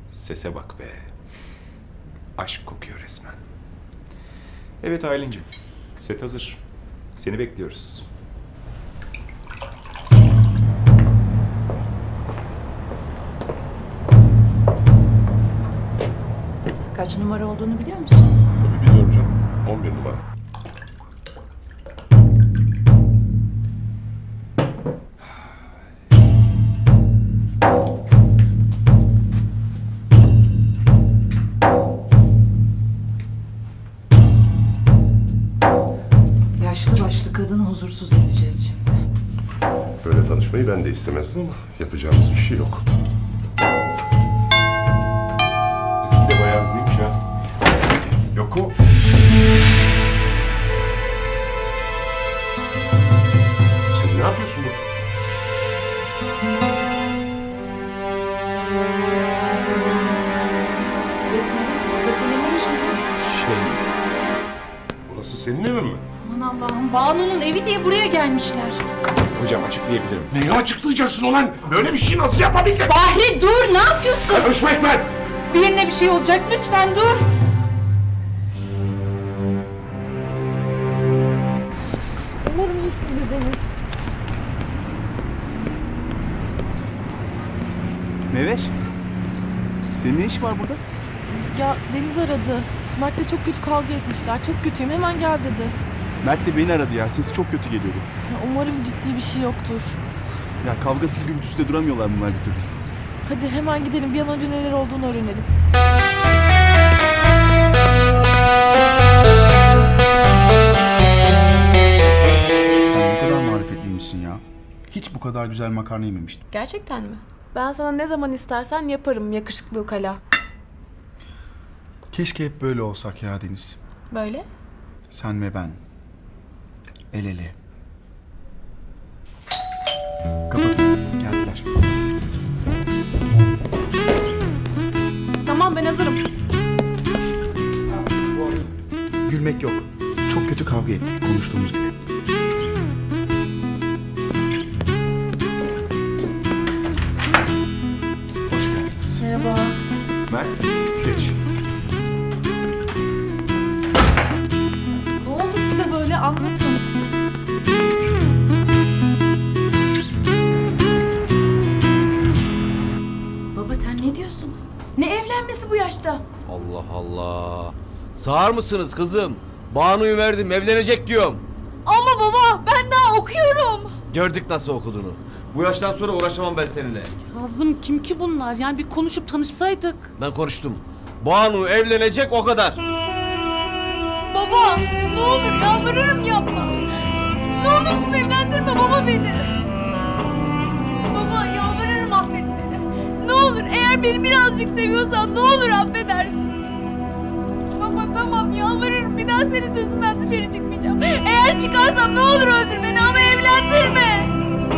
Sese bak be. Aşk kokuyor resmen. Evet Aylin'cim, set hazır. Seni bekliyoruz. Kaç numara olduğunu biliyor musun? Tabii biliyorum canım. 11 numara. Yaşlı başlı kadını huzursuz edeceğiz şimdi. Böyle tanışmayı ben de istemezdim ama yapacağımız bir şey yok. Bizim de bayağı hızlıymış ha. Yok o. Sen ne yapıyorsun burada? Evet Meral, burada senin ne işin var? Burası senin evin mi? Aman Allah'ım, Banu'nun evi diye buraya gelmişler. Hocam açıklayabilirim. Neyi açıklayacaksın ulan? Böyle bir şeyi nasıl yapabildin? Bahri dur, ne yapıyorsun? Karışma Ekber! Birine bir şey olacak, lütfen dur. Umarım iyisindir Deniz. Meveş, senin ne işin var burada? Ya Deniz aradı. Mert'le çok kötü kavga etmişler. Çok kötüyüm. Hemen gel dedi. Mert de beni aradı ya, sesi çok kötü geliyordu. Ya umarım ciddi bir şey yoktur. Ya kavgasız gürültüsüz de duramıyorlar bunlar bir türlü. Hadi hemen gidelim. Bir an önce neler olduğunu öğrenelim. Sen ne kadar marifetliymişsin ya. Hiç bu kadar güzel makarna yememiştim. Gerçekten mi? Ben sana ne zaman istersen yaparım yakışıklı ukala. Keşke hep böyle olsak ya Deniz. Böyle? Sen ve ben. El ele. Kapatın. Geldiler. Tamam ben hazırım. Gülmek yok. Çok kötü kavga ettik konuştuğumuz gibi. Hoş geldiniz. Merhaba. Mert. Geç. Ne oldu size böyle? Anlatın. Baba sen ne diyorsun? Ne evlenmesi bu yaşta? Allah Allah. Sağır mısınız kızım? Banu'yu verdim, evlenecek diyorum. Ama baba ben daha okuyorum. Gördük nasıl okuduğunu. Bu yaştan sonra uğraşamam ben seninle. Kazım kim ki bunlar? Yani bir konuşup tanışsaydık. Ben konuştum. Banu evlenecek o kadar. Baba ne olur yalvarırım yapma. Ne olursun evlendirme baba beni. Baba yalvarırım affet beni. Ne olur eğer beni birazcık seviyorsan ne olur affedersin. Baba tamam yalvarırım bir daha senin sözünden dışarı çıkmayacağım. Eğer çıkarsam ne olur öldür beni ama evlendirme.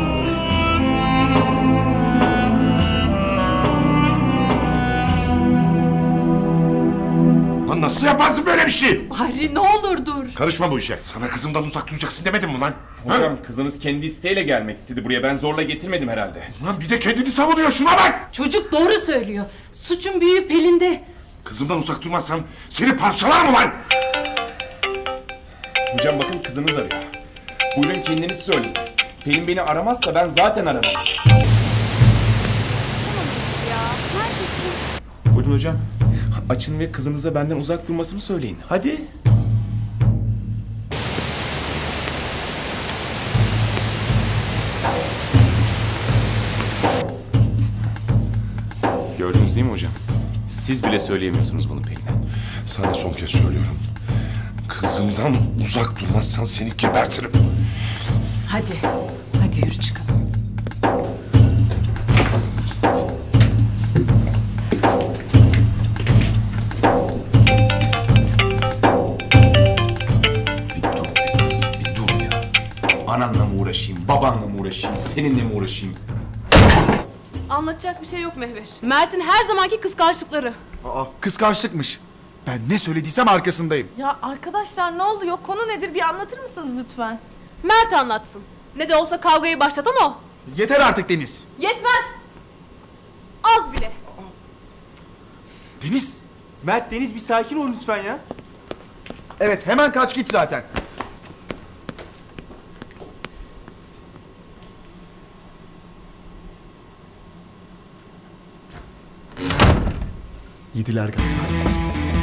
Lan nasıl yaparsın böyle bir şey? Bahri ne olur dur. Karışma bu işe. Sana kızımdan uzak duracaksın demedim mi lan? Hocam kızınız kendi isteğiyle gelmek istedi buraya. Ben zorla getirmedim herhalde. Lan bir de kendini savunuyor, şuna bak! Çocuk doğru söylüyor. Suçun büyüğü Pelin'de. Kızımdan uzak durmazsan seni parçalarım ulan! Hocam bakın kızınız arıyor. Buyurun kendiniz söyleyin. Pelin beni aramazsa ben zaten aramam. Buyurun hocam. Açın ve kızınıza benden uzak durmasını söyleyin. Hadi. Gördünüz değil mi hocam? Siz bile söyleyemiyorsunuz bunu Pelin'e. Sana son kez söylüyorum. Kızımdan uzak durmazsan seni gebertirim. Hadi, hadi yürü çıkalım. Bir dur be kızım, bir dur ya. Ananla mı uğraşayım, babanla mı uğraşayım, seninle mi uğraşayım? Anlatacak bir şey yok Mehveş. Mert'in her zamanki kıskançlıkları. Aa, kıskançlıkmış. Ben ne söylediysem arkasındayım. Ya arkadaşlar ne oluyor? Konu nedir? Bir anlatır mısınız lütfen? Mert anlatsın. Ne de olsa kavgayı başlatan o. Yeter artık Deniz. Yetmez. Az bile. Deniz! Mert, Deniz bir sakin ol lütfen ya. Evet, hemen kaç git zaten. Yediler galiba.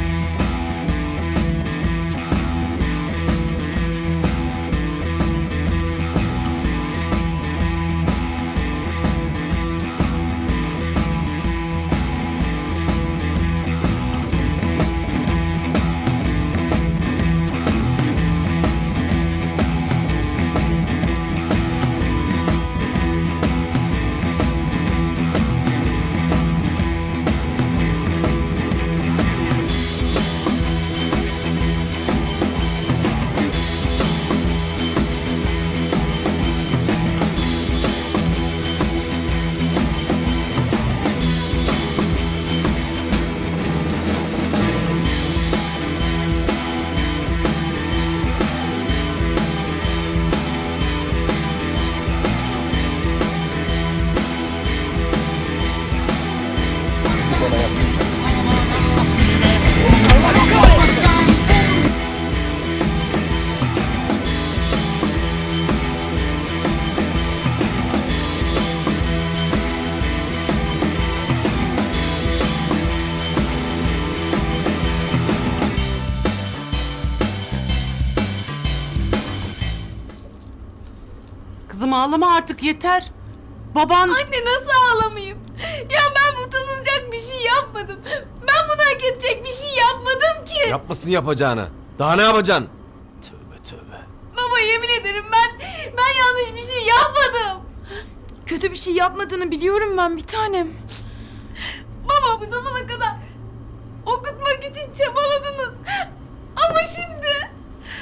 Kızım ağlama artık yeter. Baban... Anne nasıl ağlamayayım? Ya ben utanılacak bir şey yapmadım. Ben bunu hak edecek bir şey yapmadım ki. Yapmasın yapacağını. Daha ne yapacaksın? Tövbe tövbe. Baba yemin ederim ben yanlış bir şey yapmadım. Kötü bir şey yapmadığını biliyorum ben bir tanem. Baba bu zamana kadar okutmak için çabaladınız. Ama şimdi...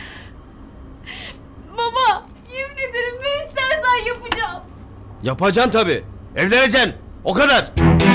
Baba yemin ederim ne istersen yapacağım. Yapacaksın tabii. Evleneceksin. O kadar.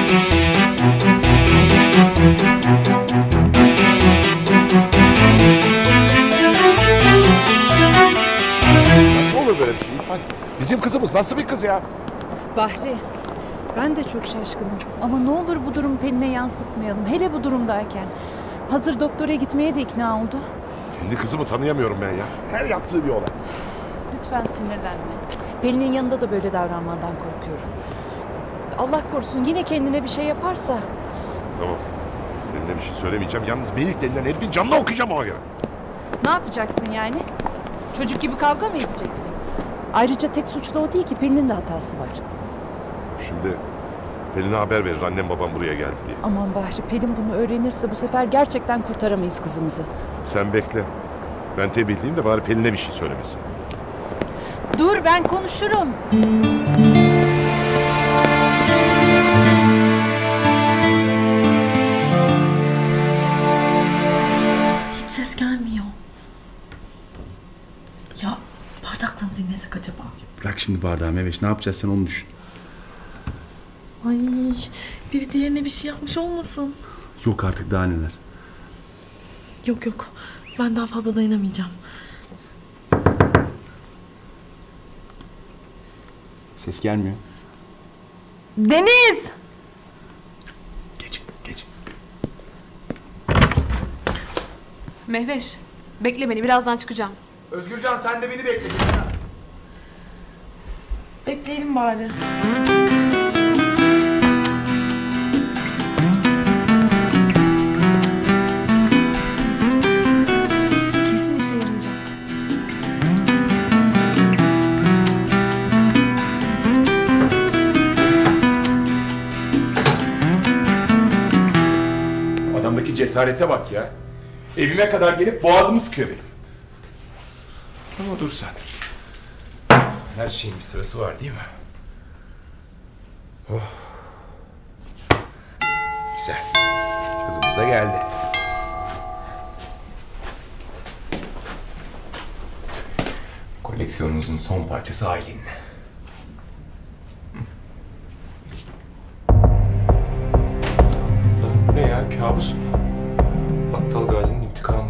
Nasıl olur böyle bir şey? Bak, bizim kızımız nasıl bir kız ya? Bahri, ben de çok şaşkınım. Ama ne olur bu durumu Pelin'e yansıtmayalım. Hele bu durumdayken. Hazır doktora gitmeye de ikna oldu. Kendi kızımı tanıyamıyorum ben ya. Her yaptığı bir olay. Lütfen sinirlenme. Pelin'in yanında da böyle davranmandan korkuyorum. Allah korusun yine kendine bir şey yaparsa. Tamam. Eline bir şey söylemeyeceğim. Yalnız Melih denilen herifin canına okuyacağım ona göre. Ne yapacaksın yani? Çocuk gibi kavga mı edeceksin? Ayrıca tek suçlu o değil ki, Pelin'in de hatası var. Şimdi Pelin'e haber verir annem babam buraya geldi diye. Aman Bahri, Pelin bunu öğrenirse bu sefer gerçekten kurtaramayız kızımızı. Sen bekle. Ben tembihliyim de bari Pelin'e bir şey söylemesin. Dur ben konuşurum. Hiç ses gelmiyor. Ya bardakla mı dinlesek acaba? Bırak şimdi bardağı Meveş. Ne yapacağız sen onu düşün. Ay biri diğerine bir şey yapmış olmasın. Yok artık daha neler. Yok yok ben daha fazla dayanamayacağım. Ses gelmiyor. Deniz! Geç. Mehveş, bekle beni. Birazdan çıkacağım. Özgürcan sen de beni bekle. Bekleyelim bari. Kesin işe yarayacak. Adamdaki cesarete bak ya. Evime kadar gelip boğazımı sıkıyor benim. Ama dur sen. Her şeyin bir sırası var değil mi? Oh. Güzel. Kızımız da geldi. Koleksiyonumuzun son parçası Aylin. Lan bu ne ya? Kabus mu? Battal Gazi'nin intikamı.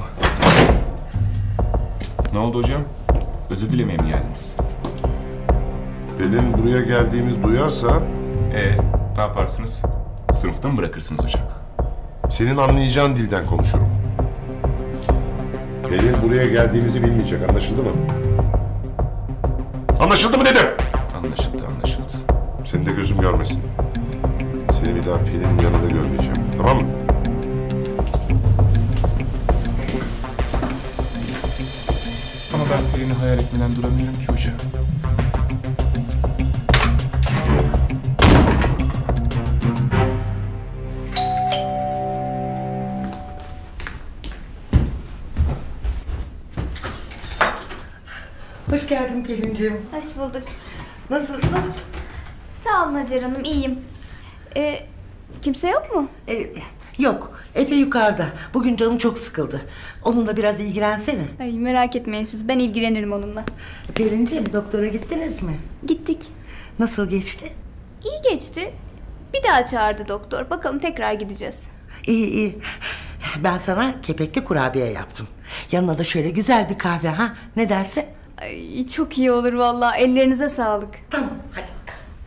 Ne oldu hocam? Özür dilemeye mi geldiniz? Pelin buraya geldiğimizi duyarsa... Ne yaparsınız? Sınıfta mı bırakırsınız hocam? Senin anlayacağın dilden konuşurum. Pelin buraya geldiğinizi bilmeyecek. Anlaşıldı mı? Anlaşıldı mı dedim? Anlaşıldı, anlaşıldı. Seni de gözüm görmesin. Seni bir daha Pelin'in yanında görmeyeceğim. Tamam mı? Ama ben Pelin'i hayal etmeden duramıyorum ki hoca. Hoş geldin Pelin'ciğim. Hoş bulduk. Nasılsın? Sağ olun Hacer Hanım, iyiyim. Kimse yok mu? Yok, Efe yukarıda. Bugün canım çok sıkıldı. Onunla biraz ilgilensene. Ay merak etmeyin siz, ben ilgilenirim onunla. Pelin'ciğim, doktora gittiniz mi? Gittik. Nasıl geçti? İyi geçti. Bir daha çağırdı doktor. Bakalım tekrar gideceğiz. İyi iyi. Ben sana kepekli kurabiye yaptım. Yanına da şöyle güzel bir kahve ha. Ne dersin? Ay çok iyi olur vallahi. Ellerinize sağlık. Tamam hadi bakalım.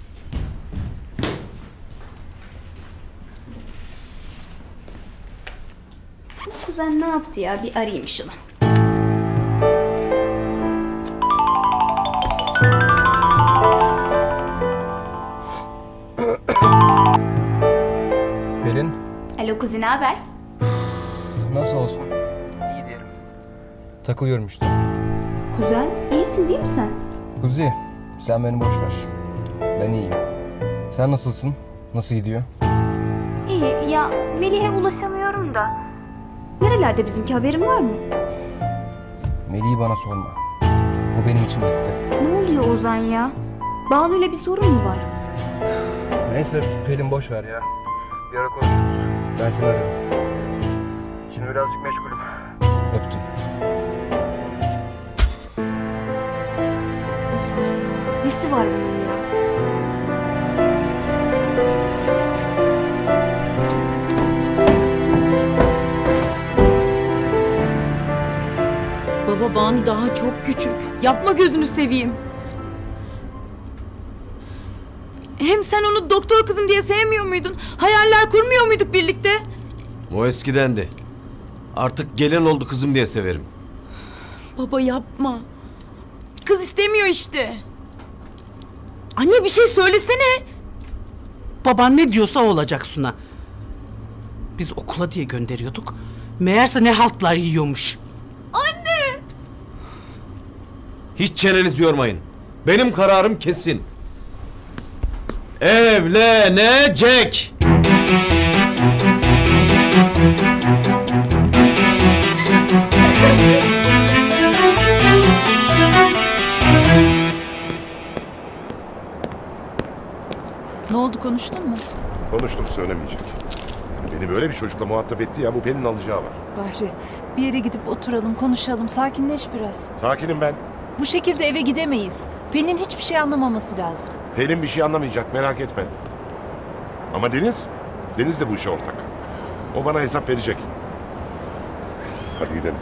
Bu kuzen ne yaptı ya? Bir arayayım şunu. Pelin, Alo kuzen, ne haber? nasıl olsun? İyi diyelim. Takılıyorum işte. Kuzen, iyisin değil mi sen? Kuzi, sen beni boş ver. Ben iyiyim. Sen nasılsın? Nasıl gidiyor? İyi ya, Melih'e ulaşamıyorum da. Nerelerde bizimki, haberin var mı? Melih'i bana sorma. Bu benim için bitti. Ne oluyor Ozan ya? Banu'yla bir sorun mu var? Neyse Pelin boş ver ya. Bir ara konuşuruz. Ben seni ararım. Şimdi birazcık meşgulüm. Öptüm. Nesi var bunun ya? Baba Banu daha çok küçük. Yapma gözünü seveyim. Hem sen onu doktor kızım diye sevmiyor muydun? Hayaller kurmuyor muyduk birlikte? O eskidendi. Artık gelin oldu kızım diye severim. Baba yapma. Kız istemiyor işte. Anne bir şey söylesene. Baban ne diyorsa o olacak Suna. Biz okula diye gönderiyorduk. Meğerse ne haltlar yiyormuş. Anne! Hiç çenenizi yormayın. Benim kararım kesin. Evlenecek. Ne oldu, konuştun mu? Konuştum, söylemeyecek. Beni böyle bir çocukla muhatap etti ya, bu Pelin'in alacağı var. Bahri, bir yere gidip oturalım, konuşalım, sakinleş biraz. Sakinim ben. Bu şekilde eve gidemeyiz. Pelin'in hiçbir şey anlamaması lazım. Pelin bir şey anlamayacak, merak etme. Ama Deniz de bu işe ortak. O bana hesap verecek. Hadi gidelim.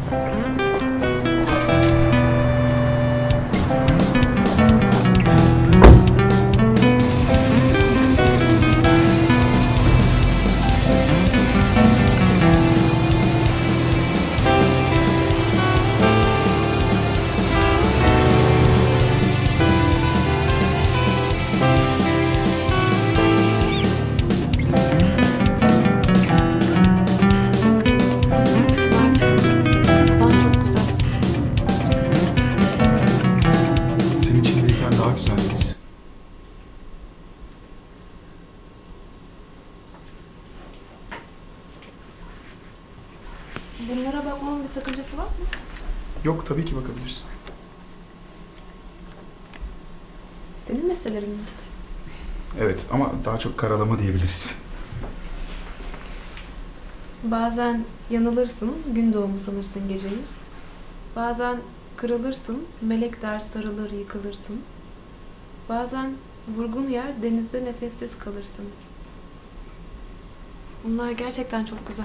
Senin içindeyken daha güzeldiniz. Bunlara bakmamın bir sakıncası var mı? Yok, tabii ki bakabilirsin. Senin meselelerin mi? Evet ama daha çok karalama diyebiliriz. Bazen yanılırsın, gün doğumu sanırsın geceyi. Bazen kırılırsın, melek der sarılır yıkılırsın. Bazen vurgun yer, denizde nefessiz kalırsın. Bunlar gerçekten çok güzel.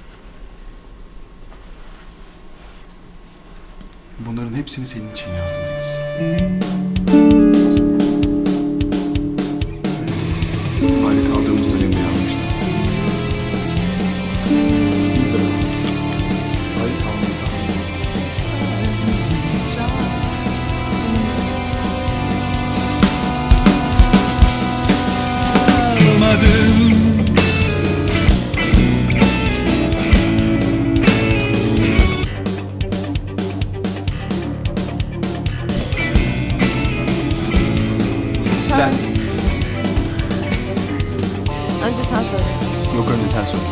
Bunların hepsini senin için yazdım Deniz. Aile kaldığımız dönemde yazmıştım. Önce sen söyle. Yok, önce sen söyle.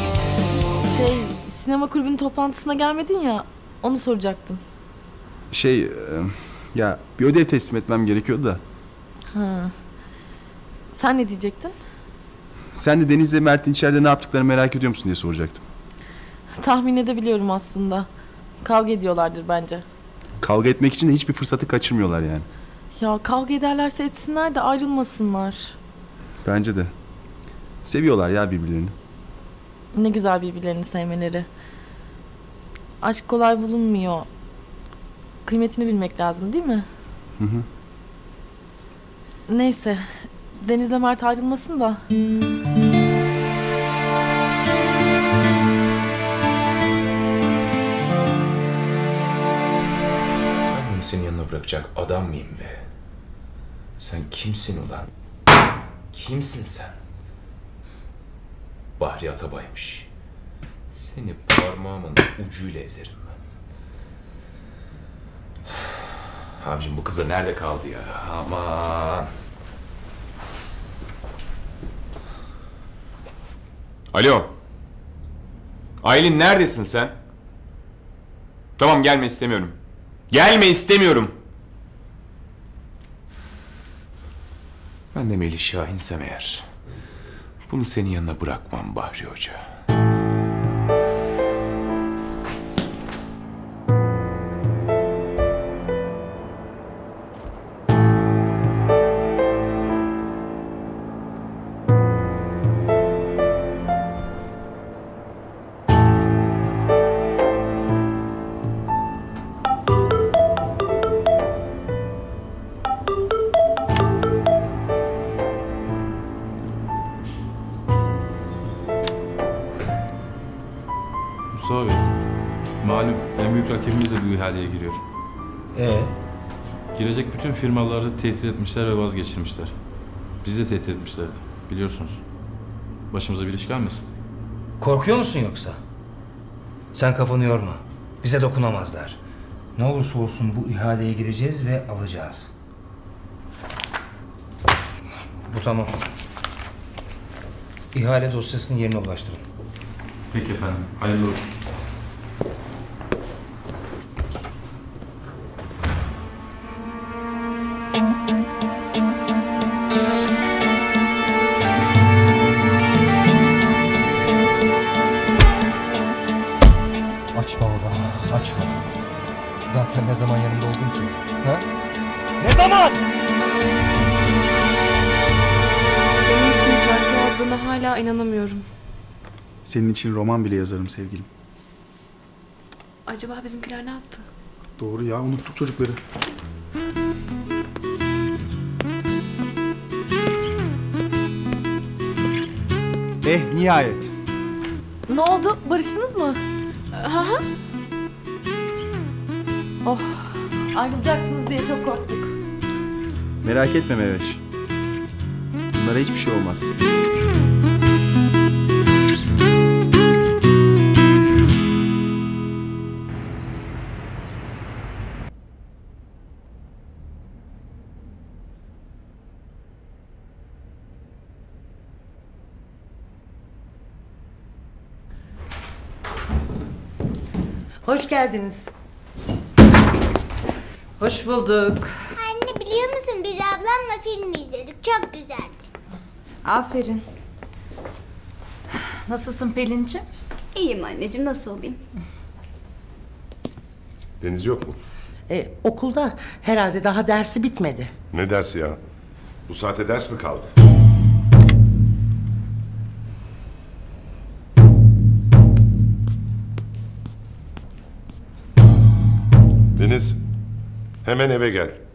Sinema kulübünün toplantısına gelmedin ya, onu soracaktım. Ya bir ödev teslim etmem gerekiyordu da. Ha. Sen ne diyecektin? Sen de Deniz'le Mert'in içeride ne yaptıklarını merak ediyor musun diye soracaktım. Tahmin edebiliyorum aslında. Kavga ediyorlardır bence. Kavga etmek için de hiçbir fırsatı kaçırmıyorlar yani. Ya kavga ederlerse etsinler de ayrılmasınlar. Bence de. Seviyorlar ya birbirlerini. Ne güzel birbirlerini sevmeleri. Aşk kolay bulunmuyor. Kıymetini bilmek lazım değil mi? Hı hı. Neyse. Deniz'le Mert ayrılmasın da. Ben bunu senin yanına bırakacak adam mıyım be? Sen kimsin ulan? Kimsin sen? Bahri Atabay'mış. Seni parmağımın ucuyla ezerim ben. Abicim bu kız da nerede kaldı ya? Aman. Alo. Aylin neredesin sen? Tamam gelme istemiyorum. Gelme istemiyorum. Ben de Melih Şahinsem eğer bunu senin yanına bırakmam Bahri Hoca. Mustafa Bey, malum en büyük rakibimiz de bu ihaleye giriyor. Girecek bütün firmaları tehdit etmişler ve vazgeçirmişler. Bizi de tehdit etmişlerdi, biliyorsunuz. Başımıza bir iş gelmesin. Korkuyor musun yoksa? Sen kafanı yorma. Bize dokunamazlar. Ne olursa olsun bu ihaleye gireceğiz ve alacağız. Bu tamam. İhale dosyasını yerine ulaştırın. Peki efendim, hayırlı olsun. Açma baba, açma. Zaten ne zaman yanımda oldun ki? Ha? Ne zaman? Benim için şarkı yazdığına hala inanamıyorum. Senin için roman bile yazarım sevgilim. Acaba bizimkiler ne yaptı? Doğru ya, unuttuk çocukları. Nihayet. Ne oldu? Barıştınız mı? Aha. Oh, ayrılacaksınız diye çok korktuk. Merak etme Meveş. Bunlara hiçbir şey olmaz. Hoş geldiniz. Hoş bulduk. Anne biliyor musun biz ablamla film izledik. Çok güzeldi. Aferin. Nasılsın Pelin'ciğim? İyiyim anneciğim, nasıl olayım? Deniz yok mu? Okulda herhalde daha dersi bitmedi. Ne dersi ya? Bu saate ders mi kaldı? Deniz, hemen eve gel.